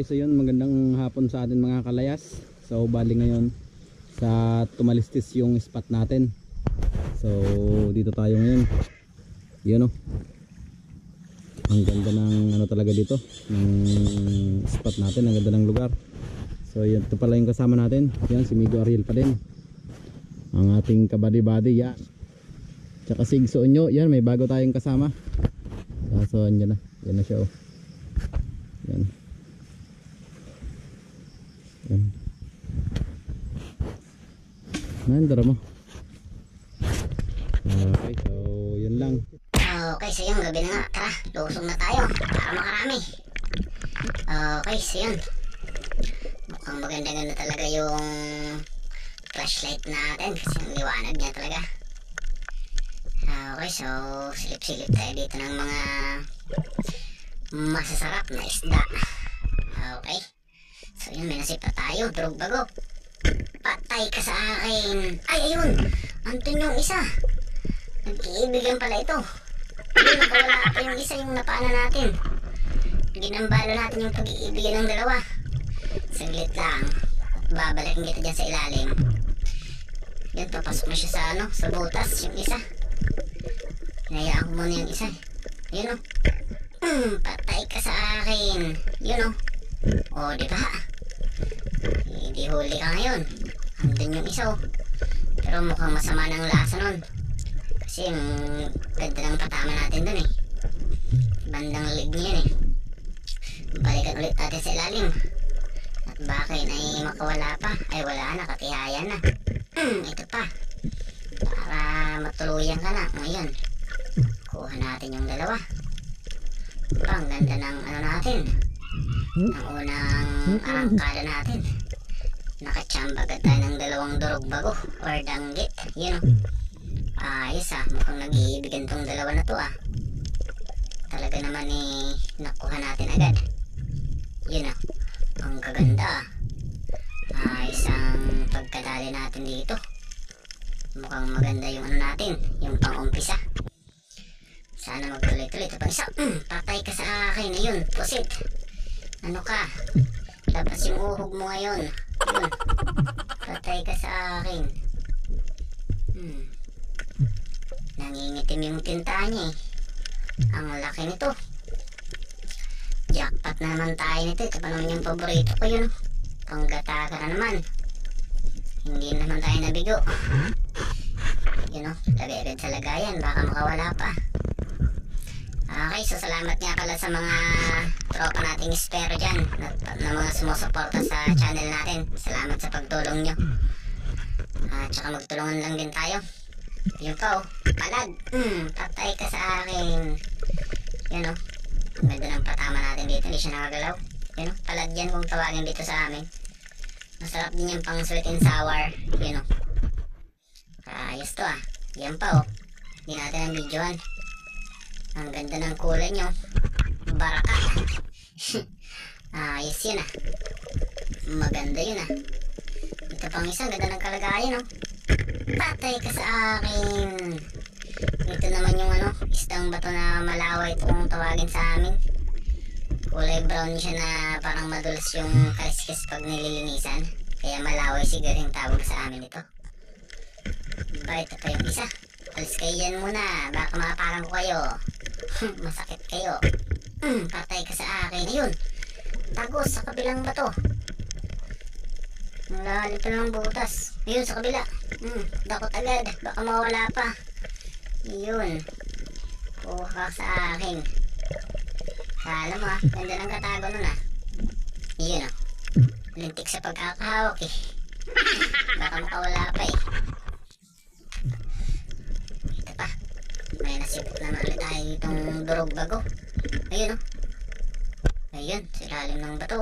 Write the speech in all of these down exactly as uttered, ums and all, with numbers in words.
so yun, magandang hapon sa atin mga kalayas. So bali ngayon sa Tumalistis yung spot natin. So dito tayo ngayon. Yun o, ang ganda ng ano talaga dito, ng spot natin, ang ganda ng lugar. So yun, ito pala yung kasama natin. Yan, si Migo Ariel pa din, ang ating kabady-bady. Yan, tsaka Sigso nyo. Yan, may bago tayong kasama. So yan na, yan na siya o. Yan. Yan. Nandara mo. Okay, so yun lang. Okay, so yun, gabi na nga. Tara, lusong na tayo para makarami. Okay, so yun, mukhang maganda-ganda talaga yung flashlight natin kasi ang liwanag niya talaga. Okay, so silip-silip tayo dito ng mga masasarap na isda. Okay, so yun, may nasip na tayo. Durog bago. Patay ka sa akin. Ay, ayun, andun yung isa. Nag-iibigan pala ito. Ayun, nakawala pa yung isa, yung napana natin. Ginambalo natin yung pag-iibigan ng dalawa. Saglit lang, babalikin kita dyan sa ilalim. Yan, papasok na siya sa ano, sa butas yung isa. Hinayaan ko muna yung isa. Yun o. Mm, patay ka sa akin. Yun o. O, di ba? Hindi huli ka ngayon. Andun yung isa o. Pero mukhang masama ng lasa nun. Kasi yung ganda ng patama natin dun eh. Bandang lig niya yun eh. Balikan ulit natin sa ilalim. At bakit ay makawala pa? Ay wala na, katihayan na. Mm, ito pa. Para matuluyan ka na. Ngayon, kuha natin yung dalawa. Ang ganda ng ano natin, ang unang arangkada natin. Nakachamba agad tayo ng dalawang durog bago or danggit. Yun o. Ayos ah, mukhang nag-iibigan tong dalawa na to ah. Talaga naman eh, nakuha natin agad. Yun ah, ang kaganda ah. Ayos ang pagkadali natin dito. Mukhang maganda yung ano natin, yung pang-umpisa. Sana magtuloy-tuloy. Ito pang isa. Mm, patay ka sa akin. Ayun, pusit. Ano ka? Labas yung uhog mo ngayon. Ayun, patay ka sa akin. Hmm. Nangingitim yung tinta niya eh. Ang laki nito. Jackpot na naman tayo nito. Ito pa naman yung paborito ko yun. Panggata ka na naman. Hindi naman tayo nabigo. Yun o, tabi agad sa lagayan. Baka makawala pa. Okay, so salamat nga pala sa mga tropa nating espero dyan na, na mga sumusuporta sa channel natin. Salamat sa pagtulong nyo. At uh, saka magtulungan lang din tayo. Yun pa o, palag. Mm, patay ka sa akin. Yan o, ang ganda ng patama natin dito. Hindi siya nakagalaw. Yan o, palag yan kung tawagin dito sa amin. Masarap din yung pang sweet and sour. Yan o, ayos to ah. Yan pa o, hindi natin ang videohan. Ang ganda ng kulay nyo. Baraka. Ayos yun ah. Maganda yun ah. Ito pang isa, ganda ng kalagayan oh. Patay ka sa akin. Ito naman yung ano, isdang bato na malaway ito kung tawagin sa amin. Kulay brown siya na parang madulas yung kaliskis pag nililinisan. Kaya malaway siguro yung tawag sa amin ito. Diba, ito pa yung isa. Alis kayo yan muna, baka mapakan ko kayo. Masakit kayo. Mm, patay ka sa akin. Ayun, tagos sa kabilang bato. Malalim pa ng butas. Ayun sa kabila. Mm, dakot agad, baka mawala pa. Ayun, kuha ka sa akin. Kala mo ah, ganda ng katago nun ah. Ayun oh, lintik sa pagkakahawak eh. Baka makawala pa eh. May nasipit naman ulit tayo itong durog bago. Ayun o. Ayun, sa ilalim ng bato.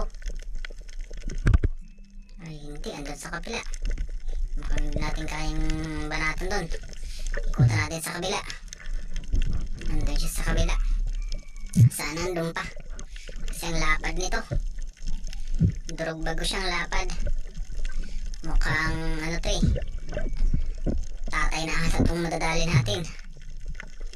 Ay hindi, andun sa kabila. Mukhang hindi natin kayang banatan doon. Ikutan natin sa kabila. Andun siya sa kabila. Sana andun pa. Kasi ang lapad nito. Durog bago siyang lapad. Mukhang ano to eh, tatay na asa itong madadali natin.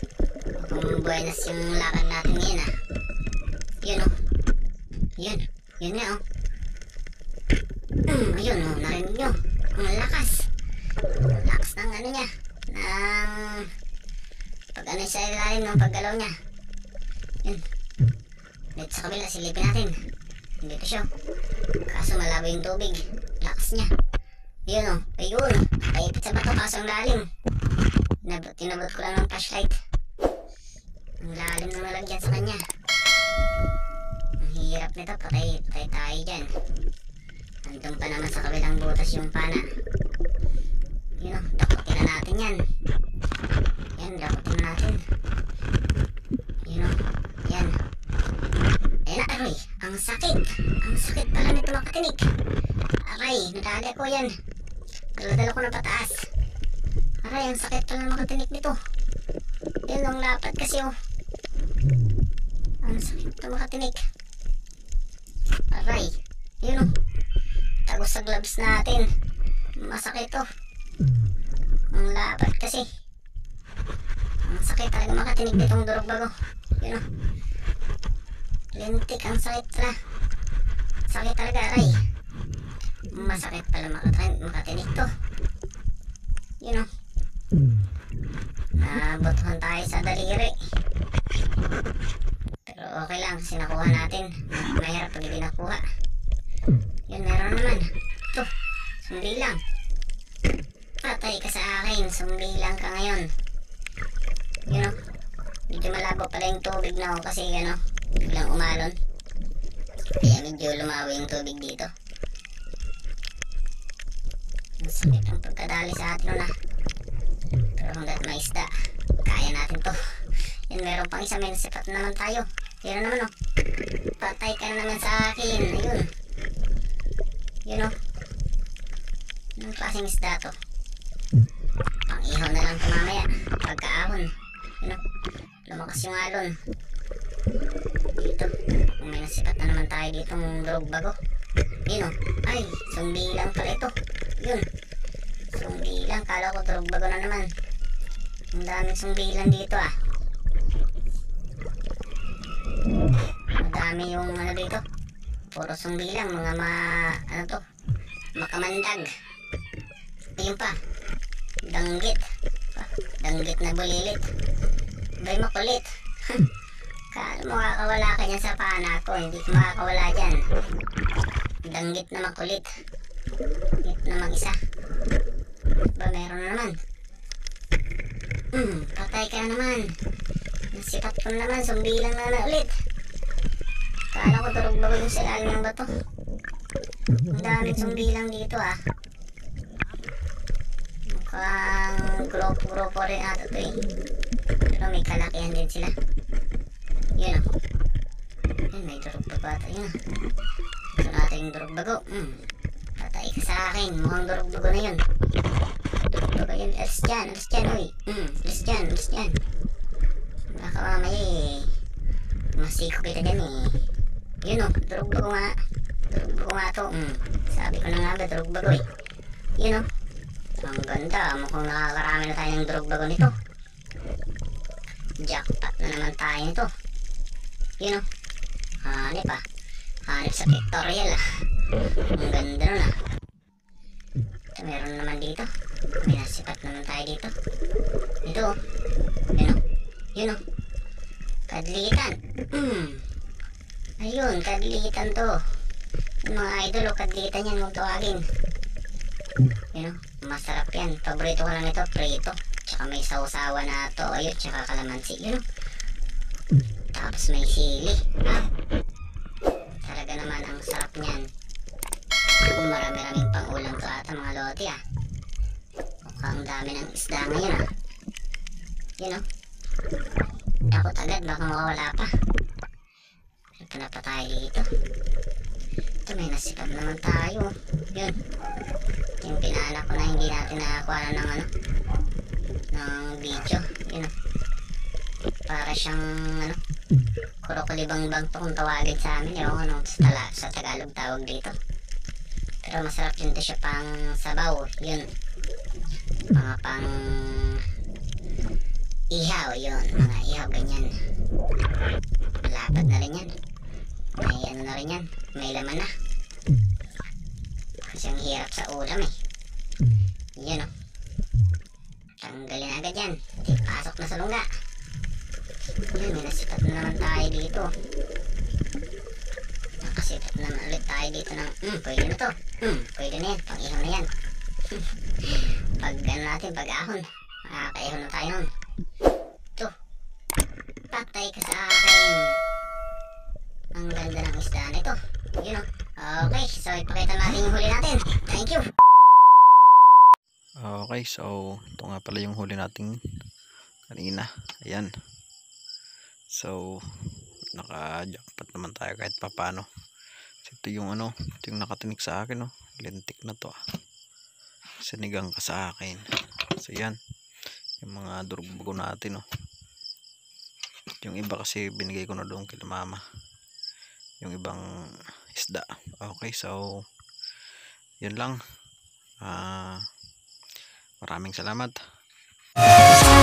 Kung buenas yung lakad natin ngayon ah. Yun o. Yun. Yun nga oh. Hmm, ayun oh, narinig nyo. Ang lakas. Ang lakas ng ano niya. Ng pag ano sa ilalim ng paggalaw niya. Yun. Dito sa kabila, silipin natin. Dito siya. Kaso malabo yung tubig. Lakas niya. Yun oh. Ayun. Kaipit sa bato kaso ang lalim. Tinabot, tinabot ko lang ng flashlight. Ang lalim na nalagyan sa kanya. Ang hirap nito. Patay, patay tayo dyan. Nandun pa naman sa kabilang butas yung pana. Yun o, dakutin na natin yan. Yan, dakutin na natin. Yun o, yan. Ayan na, aray. Ang sakit. Ang sakit pala nito makatinig. Aray, nadali ko yan. Daladala ko na pataas. Aray, ang sakit pala makatinig nito. Yan ang lapat kasi o. Ang sakit ito makatinig. Aray, yun o. Tagos sa gloves natin. Masakit to. Ang lapat kasi. Ang sakit talaga makatinig ditong durog bago. Yun o. Lintik ang sakit pala. Sakit talaga aray. Masakit pala makatinig, makatinig to. Yun o. Nabotohan tayo sa daliri. Pero okay lang. Sinakuha natin. Mahirap pag hindi nakuha. Yun, meron naman. Ito, sumbi lang. Patay ka sa akin, sumbi lang ka ngayon. Yun o. Medyo malabo pala yung tubig na o kasi ano, biglang umalon. Kaya medyo lumawi yung tubig dito. Ang sakit ang pagkadali sa atin na. Pero hanggat may isda, kaya natin to. Yun, meron pang isa, may nasipat naman tayo. Yun naman o. Patay ka na naman sa akin. Ayun. Yun o. Anong klaseng isda to? Pang ihaw na lang ito mamaya. Pagkaahon. Yun o. Lumakas yung alon. Dito. Kung may nasipat na naman tayo ditong durog bago. Yun o. Ay, sumbi lang pala ito. Yun. Sumbi lang. Kala ko durog bago na naman. Ang daming sumbi lang dito ah. Madami yung ano dito. Puro sumbi lang, mga ma... ano to? Makamandag. Ayun pa. Danggit. Pa. Danggit na bulilit. Bay makulit. Kala mo makakawala ka dyan sa pana ko. Hindi ka makakawala dyan. Danggit na makulit. Danggit na mag-isa. Ba meron na naman. Hmm, patay ka na naman. Nasipat ko na naman. Sumbi lang na na ulit. Kala ko durog bago yung sa ilalim ng bato. Ang daming sumbi lang dito ah. Mukhang grupo-grupo rin ata ito eh. Pero may kalakihan din sila. Yun o. Yun, may durog bago ata. Yun o. Ito natin yung durog bago. Hmm. Patay ka sa akin. Mukhang durog bago na yun. Durog bago yun. Alis dyan. Alis dyan uy. Hmm. Alis dyan. Alis dyan. Baka mamaya eh. Masiko kita dyan eh. Yun o, durog bago nga. Durog bago nga to. Mm. Sabi ko na nga ba, durog bago eh. Yun o. Ang ganda. Mukhang nakakarami na tayo ng durog bago nito. Jackpot na naman tayo nito. Yun o. Hanip ah. Hanip sa pictorial ah. Ang ganda nun ah. Ito meron naman dito. May nasipat naman tayo dito. Ito o. Yun o. Yun o. Kadlitan. Mm. Ayun, kadlitan to. Yung mga idol o kadlitan yan kung tawagin. Yun o, masarap yan. Paborito ko lang ito, prito. Tsaka may sausawa na toyo, tsaka kalamansi. Yun o. Tapos may sili. Ha? Talaga naman ang sarap niyan. Kung marami-raming pang ulam to ata mga loti ah. Mukhang dami ng isda ngayon ah. Yun o. Takot agad, baka mawawala pa. Ito na pa tayo dito. Ito may nasipat naman tayo. Yun. Yung pinaanak ko na hindi natin nakakuha ng ano, ng video. Yun o. Para siyang ano, kurokulibang-bang to kung tawagin sa amin. Ewan ko ano, sa, tala, sa Tagalog tawag dito. Pero masarap yun to siya pang sabaw. Yun. Mga pang ihaw yun. Mga ihaw ganyan. Malapad na rin yan. May ano na rin yan. May laman na. Kasi ang hirap sa ulam eh. Yan o. Tanggalin agad yan. Di pasok na sa lungga. Yun, may nasipat na naman tayo dito. Nakasipat na naman ulit tayo dito ng, hmm, pwede na to. Hmm, pwede na yan. Pang-ihon na yan. Pag ano natin, pag-ahon. Makaka-ihon na tayo nun. Ito. Patay ka sa akin. Ang ganda ng isda na ito. Yun o. Okay, so ipakita natin yung huli natin. Thank you. Okay, so ito nga pala yung huli natin kanina. Ayan. So naka-jackpot naman tayo kahit papano. So, ito yung ano, ito yung nakatinik sa akin, no. Lintik na to. Ah. Sinigang ka sa akin. So yan. Yung mga durugbago natin, no. Yung iba kasi binigay ko na doon kay mama. Yung ibang isda. Okay, so yun lang. Ah, uh, maraming salamat.